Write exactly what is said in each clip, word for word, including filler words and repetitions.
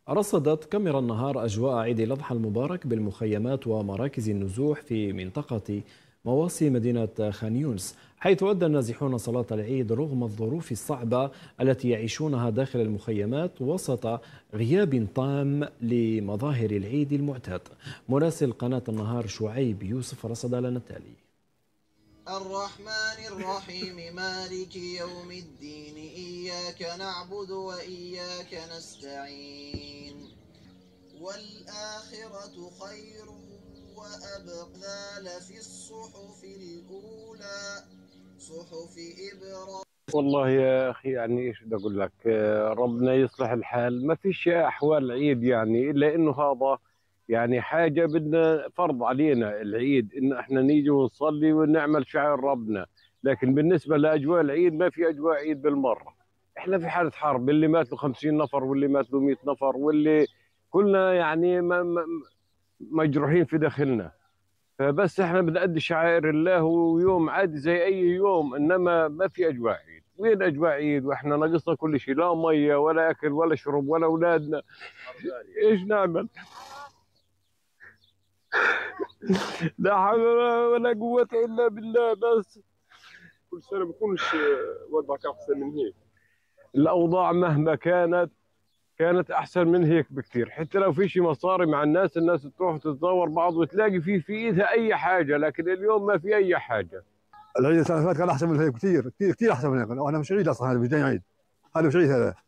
رصدت كاميرا النهار أجواء عيد الأضحى المبارك بالمخيمات ومراكز النزوح في منطقة مواصي مدينة خان يونس، حيث أدى النازحون صلاة العيد رغم الظروف الصعبة التي يعيشونها داخل المخيمات وسط غياب تام لمظاهر العيد المعتاد. مراسل قناة النهار شعيب يوسف رصد لنا التالي. الرحمن الرحيم مالك يوم الدين إياك نعبد وإياك نستعين والآخرة خير وأبقى لفي الصحف الأولى صحف إبراهيم. والله يا أخي يعني إيش بدي أقول لك، ربنا يصلح الحال. ما فيش أحوال عيد يعني إلا إنه هذا يعني حاجة بدنا فرض علينا العيد، إن إحنا نيجي ونصلي ونعمل شعائر ربنا. لكن بالنسبة لأجواء العيد ما في أجواء عيد بالمرة. إحنا في حالة حرب، اللي مات له خمسين نفر واللي مات له مئة نفر واللي كلنا يعني مجروحين في داخلنا. فبس إحنا بنأدي شعائر الله ويوم عادي زي أي يوم، إنما ما في أجواء عيد. وين أجواء عيد وإحنا ناقصنا كل شيء، لا مية ولا أكل ولا شرب ولا أولادنا. إيش نعمل؟ لا حول ولا قوة إلا بالله. بس كل سنة بكونش وضعك أحسن من هيك. الأوضاع مهما كانت كانت أحسن من هيك بكثير. حتى لو في شيء مصاري مع الناس، الناس تروح تتزور بعض وتلاقي في في إيدها أي حاجة، لكن اليوم ما في أي حاجة. العيد السنة اللي فاتت كان أحسن من هيك كثير كثير كثير أحسن من هيك. وأنا مش عيد أصلا، هذا مش جاي عيد، هذا مش عيد. هذا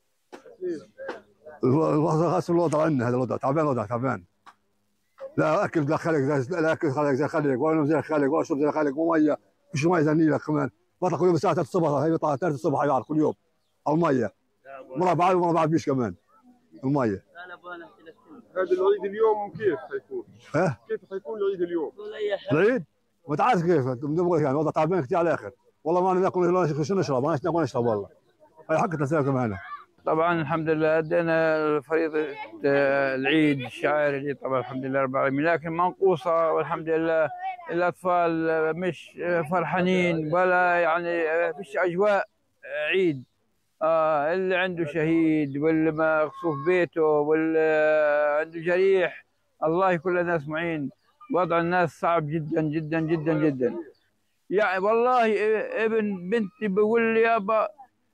الوضع خاص الوضع عندنا، هذا الوضع تعبان، وضع تعبان. لا اكل زي خلق، لا اكل خلق زي خلق، ولا نوم زي خلق، ولا شرب زي خلق، وميه مش ميه زي النيل كمان. بطلع كل يوم الساعه ثلاثة الصبح، هي بيطلع ثلاثة الصبح يعرض كل يوم على الميه، مره بعد ومره بعد بيش كمان الميه. هذا العيد اليوم كيف حيكون؟ ها؟ كيف حيكون العيد اليوم؟ العيد؟ ما تعرف كيف، بنقول يعني وضع تعبان كثير على الاخر، والله ما ناكل ولا شو نشرب، ما ناكل نشرب والله. هي حقة تسالك معنا. طبعا الحمد لله ادينا فريضه العيد الشعائر اللي طبعا الحمد لله رب العالمين، لكن منقوصه والحمد لله. الاطفال مش فرحانين ولا يعني فيش اجواء عيد. آه اللي عنده شهيد واللي مقصوف بيته واللي عنده جريح، الله يكون الناس معين. وضع الناس صعب جدا جدا جدا جدا. يعني والله ابن بنتي بيقول لي يابا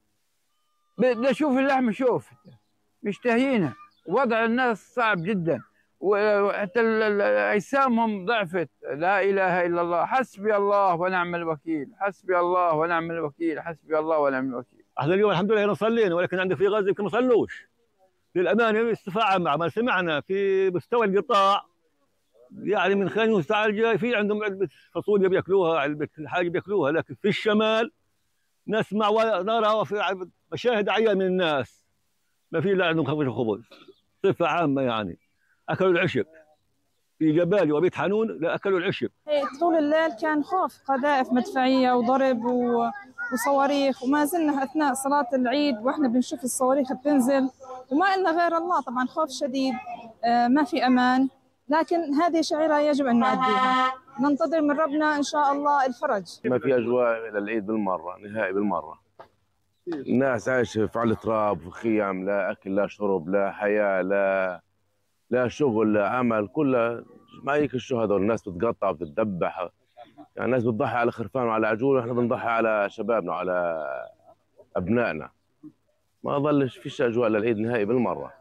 بدي اشوف اللحم، شوف مشتهينها. وضع الناس صعب جدا وحتى اجسامهم ضعفت. لا اله الا الله، حسبي الله ونعم الوكيل، حسبي الله ونعم الوكيل، حسبي الله ونعم الوكيل. احنا اليوم الحمد لله صلينا، ولكن عندك في غزه يمكن ما صلوش للامانه. استفاعه مع ما سمعنا في مستوى القطاع، يعني من خان يونس تعال جاي في عندهم علبه فاصوليا بياكلوها، علبه حاجه بياكلوها، لكن في الشمال نسمع ونرى في مشاهد عيان من الناس ما في، لا عندهم خبز صفه عامه. يعني اكلوا العشب في جبالي وبيت حنون، لا اكلوا العشب. طول الليل كان خوف، قذائف مدفعيه وضرب و... وصواريخ، وما زلنا اثناء صلاه العيد واحنا بنشوف الصواريخ بتنزل، وما لنا غير الله. طبعا خوف شديد، آه ما في امان، لكن هذه شعيره يجب ان نؤديها. ننتظر من ربنا ان شاء الله الفرج. ما في اجواء للعيد بالمره، نهائي بالمره. الناس عايشه في على التراب، في خيام، لا اكل لا شرب لا حياه لا لا شغل لا عمل، كلها ما هيك الشهداء. الناس بتقطع بتتذبح، يعني الناس بتضحي على خرفان وعلى عجول، ونحن بنضحي على شبابنا وعلى ابنائنا. ما ظلش فيش اجواء للعيد نهائي بالمره.